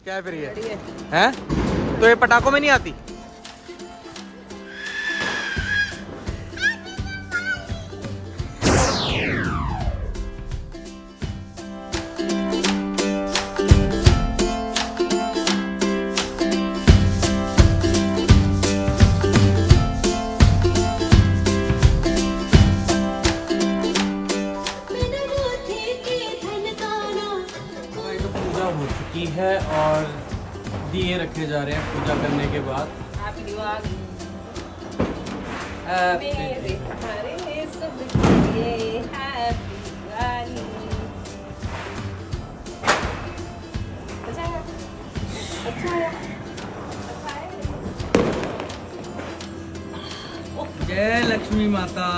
क्या फिर ये हैं? तो ये पटाखों में नहीं आती? हो चुकी है और दिए रखे जा रहे हैं पूजा करने के बाद। हैप्पी दिवाली हैप्पी जय लक्ष्मी माता।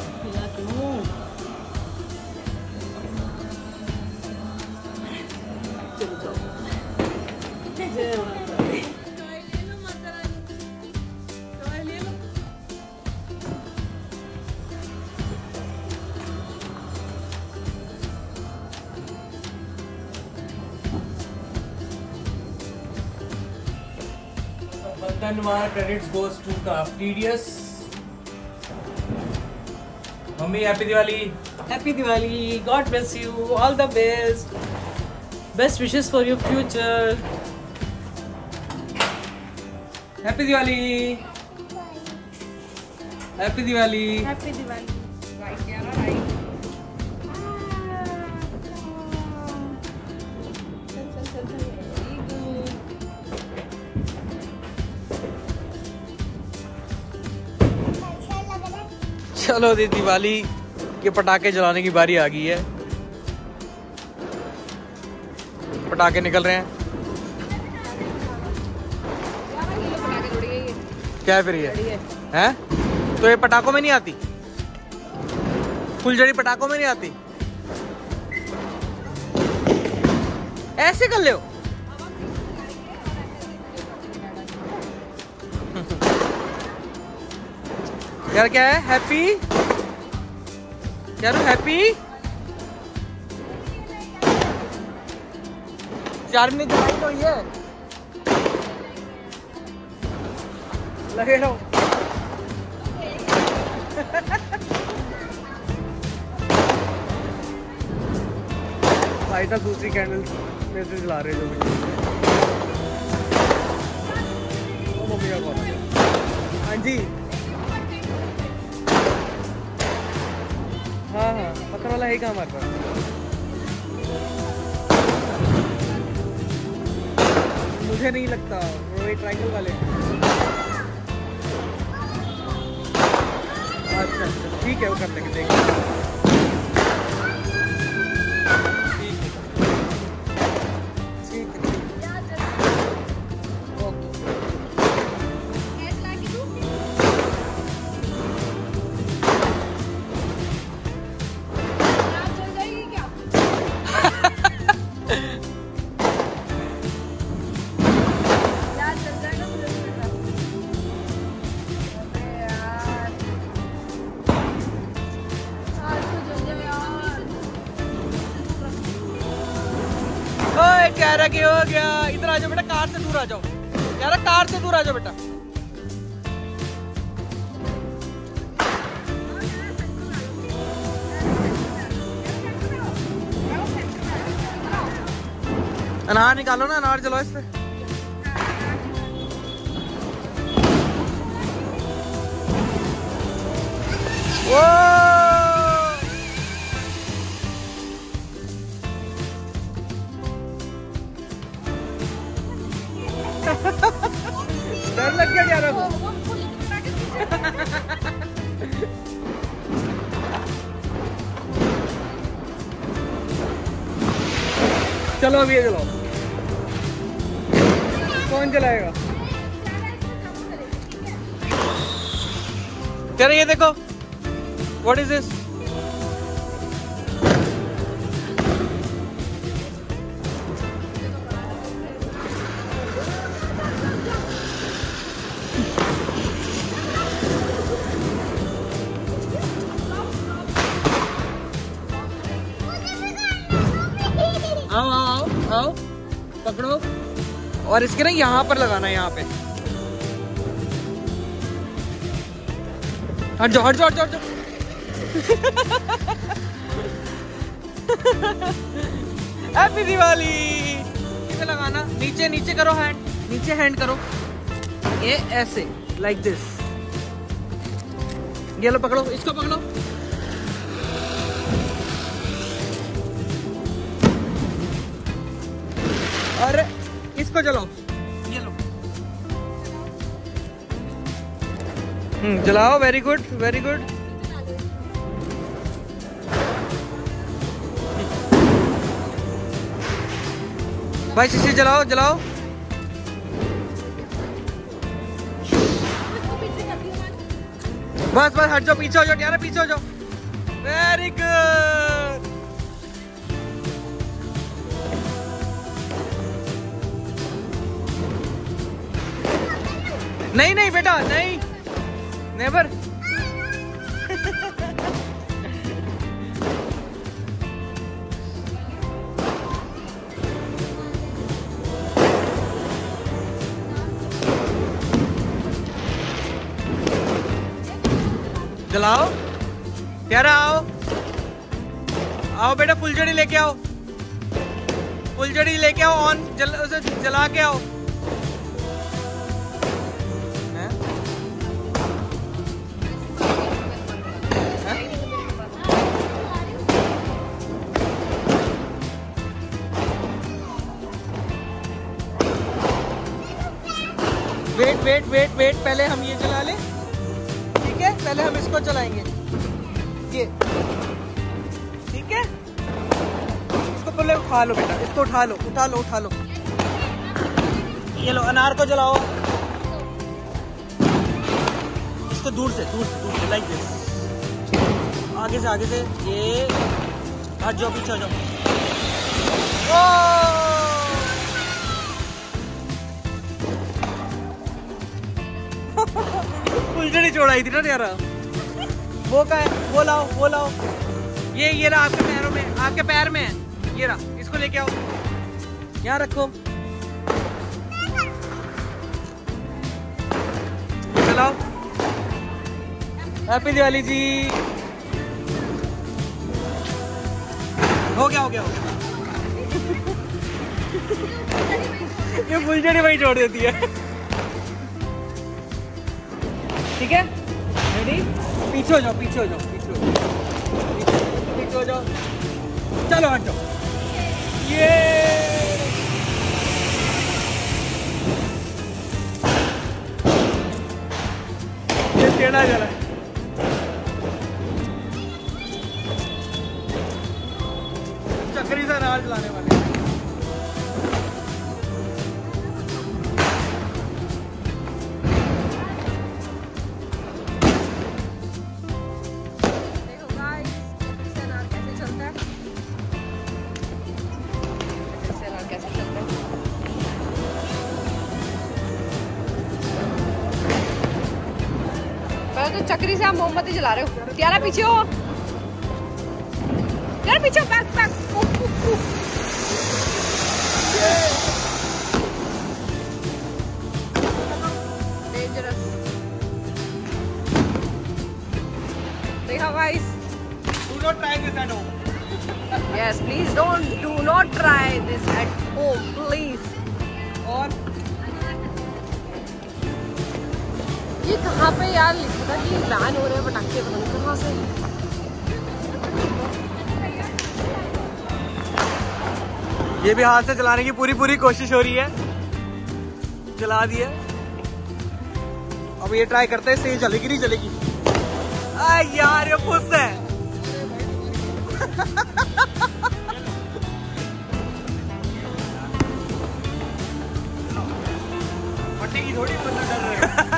धन्यवाद क्रेडिट्स गोस टू क्राफ्टीडियस। Mummy happy Diwali. Happy Diwali, God bless you, all the best, best wishes for your future. Happy Diwali. Happy Diwali. Happy Diwali. Right यार, राइट। चलो दी दिवाली के पटाखे जलाने की बारी आ गई है। पटाखे निकल रहे हैं। क्या फिर ये हैं? तो ये पटाखों में नहीं आती? फुलझड़ी पटाखों में नहीं आती? ऐसे कर ले हो। यार क्या है? हैप्पी यार, हैप्पी 4 मिनट जलाई तो ये लगे रहो। भाई साहब दूसरी कैंडल में से जला रहे जो मुझे। मम्मी का कॉल। हाँ जी, हाँ हाँ, पत्थर वाला है क्या हमारे पास? मुझे नहीं लगता, वो ये ट्रायंगल वाले। अच्छा अच्छा ठीक है, वो कर लेंगे, देखेंगे। कह रहा कि हो गया, इधर आ जाओ बेटा, कार से दूर आ जाओ यार, कार से दूर आ जाओ बेटा। अनार निकालो ना, अनार जलाओ इस पे। वो डर लग गया यार को। चलो अब ये चलो, कौन चलाएगा? तेरा ये देखो, व्हाट इज दिस? आओ आओ आओ, पकड़ो। और इसके ना यहाँ पर लगाना है, यहाँ पे। हट जाओ हट जाओ हट जाओ हट जाओ। हैप्पी दिवाली। इसे लगाना, नीचे नीचे करो हैंड, नीचे हैंड करो, ये ऐसे लाइक दिस। ये लो पकड़ो, इसको पकड़ो। और इसको चलाओ, ये लो। जलाओ, वेरी गुड वेरी गुड। भाई शीशे जलाओ जलाओ। बस बस हट जाओ, पीछे हो जाओ यार, पीछे हो जाओ। Very good. नहीं नहीं बेटा नहीं, नेवर। जलाओ प्यारा, आओ आओ बेटा, फुलझड़ी लेके आओ, फुलझड़ी लेके आओ, ऑन उसे जला के आओ। वेट वेट वेट वेट, पहले हम ये जला लें, ठीक है? पहले हम इसको चलाएंगे, ये ठीक है? इसको पहले उठा लो बेटा, इसको उठा लो उठा लो उठा लो। ये लो, अनार को जलाओ, इसको दूर से लाइक दिस, आगे से ये हट जाओ, पीछे हो जाओ। फुलझड़ी छोड़ाई थी ना यार, वो का है, वो लाओ। ये रहा आपके पैरों में, आपके पैर में है, ये रहा, इसको लेके आओ, यहाँ रखो, चलाओ। हैप्पी दिवाली जी। हो गया ये फुलझड़ी वही छोड़ देती है, ठीक है? रेडी? पीछे हो जाओ, पीछे हो जाओ। चलो हट जाओ। ये टेढ़ा जा रहा है। चक्री से अनार जलाने वाले। तो चक्री से आप मोमबत्ती जला रहे हो। तियारा पीछे हो, तियारा पीछे हो, बैक डेंजरस। देखो guys, Do not try this at home. yes please do not try this at home please. और ये कहाँ पे यार लिखा था कि बैन हो रहे हैं पटाखे, पता नहीं कहाँ से। ये भी हाथ से चलाने की पूरी कोशिश हो रही है, जला दिया। अब ये ट्राई करते हैं, सही जलेगी नहीं जलेगी। यार ये फुस है। फटने की थोड़ी डर रहे।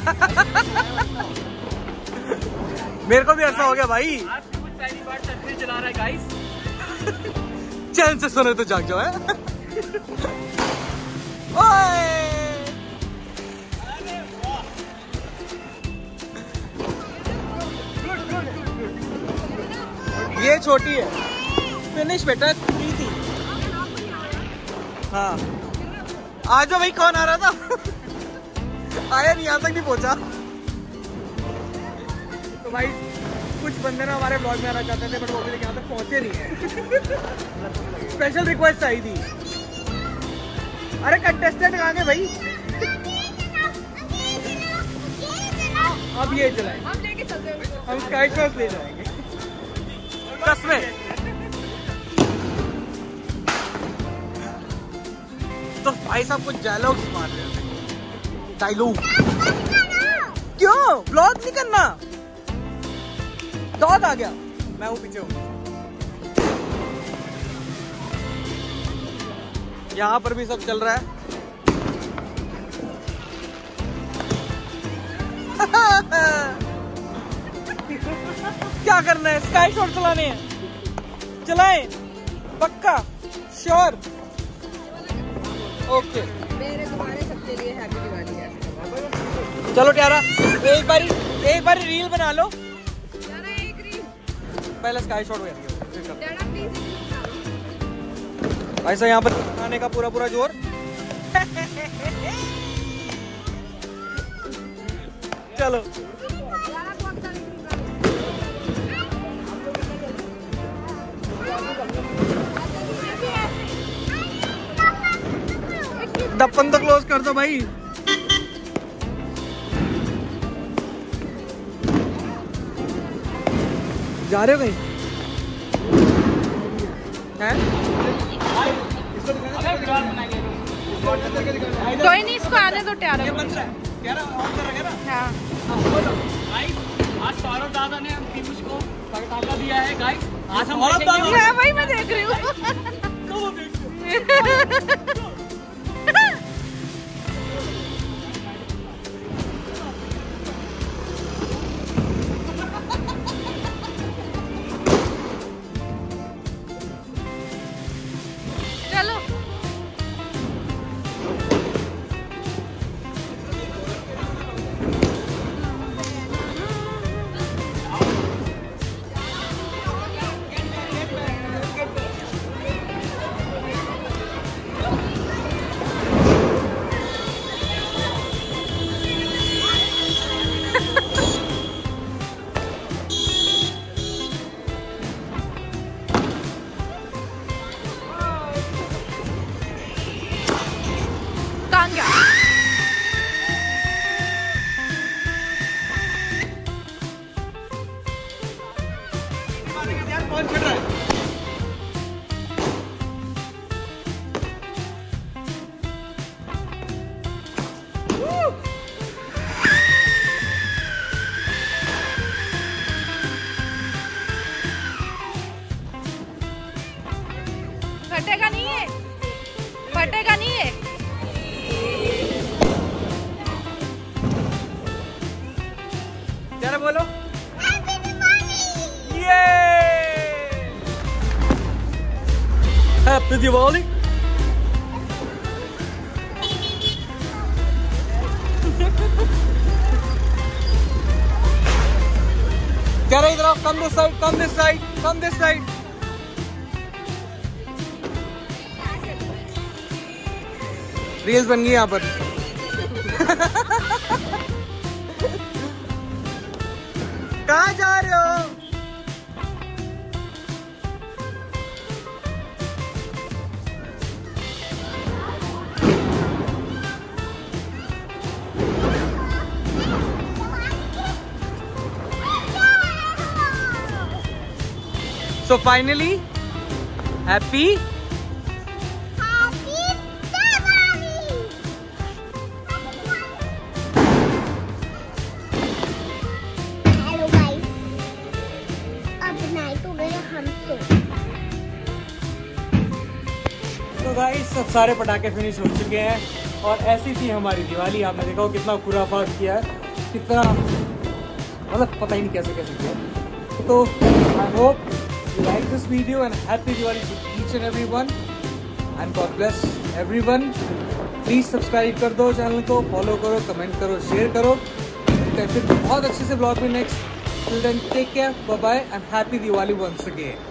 मेरे को भी ऐसा हो गया भाई। आज की कुछ पहली बार चक्री चला रहा है गाइस। चैन से सुने तो जाग जाओ है। ये छोटी है, फिनिश बेटा, प्रीति। हाँ आ जाओ भाई, कौन आ रहा था? आया नहीं, यहाँ तक नहीं पहुंचा। तो भाई कुछ बंदे ना हमारे ब्लॉग में आना चाहते थे, बट वो भी यहाँ तक पहुंचे नहीं है। स्पेशल रिक्वेस्ट आई थी। अरे कंटेस्टेंट कहाँ गए भाई? अब ये चलाएंगे, हम लेके चलते हैं, हम स्काई शॉट ले जाएंगे कसमें। तो भाई साहब कुछ डायलॉग्स मार रहे हैं। डायलॉग क्यों? ब्लॉग नहीं करना। डॉग आ गया, मैं हूँ पीछे हूँ। यहाँ पर भी सब चल रहा है। क्या करना है? स्काई शॉट चलाने हैं, चलाएं पक्का, श्योर, ओके। मेरे तुम्हारे सबके लिए हैप्पी दिवाली है। चलो ट्यारा, एक बारी रील बना लो। जाना एक रील, पहले स्काई शॉट हो जाती है, फिर करते जाना प्लीज एक रील बना लो। हैं। भाई साहब यहाँ पर खाने का पूरा जोर। चलो जाना कौन सा रील बना लो। दप्पन तो क्लोज कर दो भाई। जा रहे हो कहीं? हैं? कोई नहीं, इसको आने दो ट्यारा। ये बन रहा है। ट्यारा ऑन कर रहा है ना? हाँ, आज सौरभ दादा ने हम पीयूष को टाका दिया है गाइस। आज हम सौरभ दादा? हाँ वही मैं देख रही हूँ। चलो कांगा यार कौन खेल रहा है? फटेगा नहीं है, फटेगा नहीं है। क्या बोलो? ये हैप्पी दिवाली। क्या रहा इधर? Come this side, come this side, come this side. Reels बन गई यहाँ पर। कहाँ जा रहे हो? So finally, happy तो गाइस सब सारे पटाखे फिनिश हो चुके हैं और ऐसी थी हमारी दिवाली। आपने देखा कितना खुराफात किया है, कितना मतलब पता ही नहीं कैसे कैसे किया। तो I hope you like this video and happy Diwali to each and everyone and God bless everyone. Please subscribe कर दो चैनल को, फॉलो करो, कमेंट करो, शेयर करो। फिर बहुत अच्छे से ब्लॉग में next. Till then take care, bye bye and happy Diwali once again.